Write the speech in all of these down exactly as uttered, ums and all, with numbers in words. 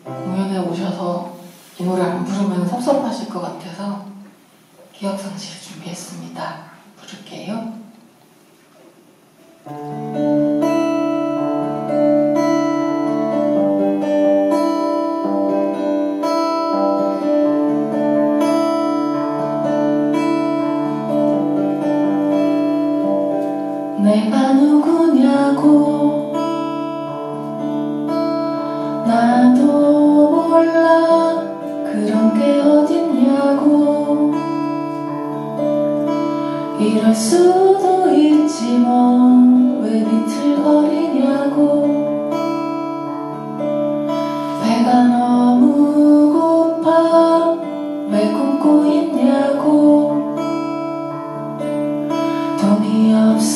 공연에 오셔서 이 노래 안 부르면 섭섭하실 것 같아서 기억상실을 준비했습니다. 부를게요. 내가 누구냐고 나도 몰라 그런 게 어딨냐고 이럴 수도 있지 뭐 왜 비틀거리냐고 배가 너무 고파 왜 굶고 있냐고 돈이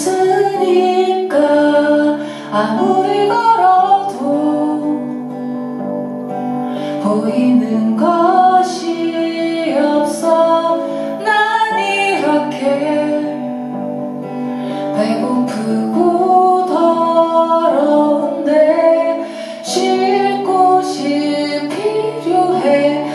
없으니까 아무리 걸어도 보이는 것이 없어 난 이렇게 배고프고 더러운데 쉴 곳이 필요해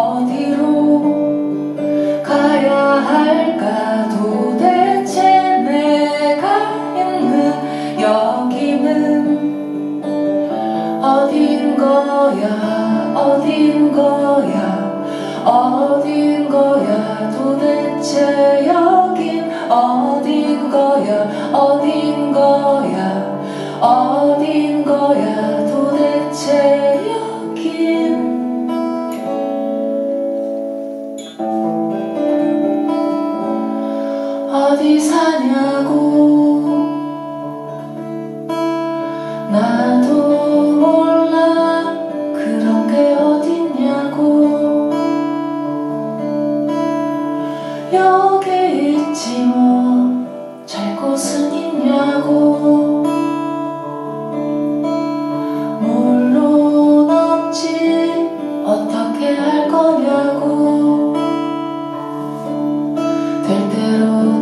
어디로 가야 할까 도대체 내가 있는 여기는 어딘 거야 어딘 거야 어딘 거야 도대체 여긴 어딘 거야 어딘 거야 어딘 거야 도대체 여긴 어디 사냐고 나도 몰라 그런 게 어딨냐고 여기 있지 뭐 잘 곳은 있냐고 물론 없지 어떻게 할 거냐고 될 대로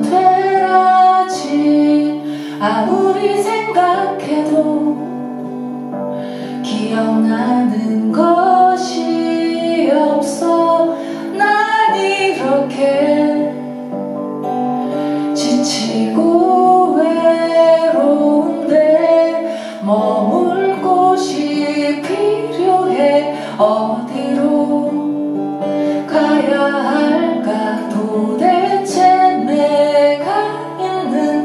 되라지 아무리 생각해도 기억나는 것이 없어 난 이렇게 지치고 외로운데 머물 곳이 필요해 어디로 가야 할까 도대체 내가 있는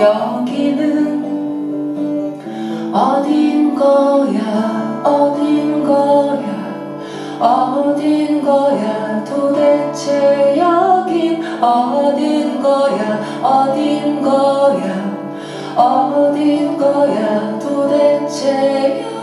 여기는 어딘 거야 어딘 거야 어딘 거야 도대체 여긴 어딘 거야 어딘 거야 어딘 거야 도대체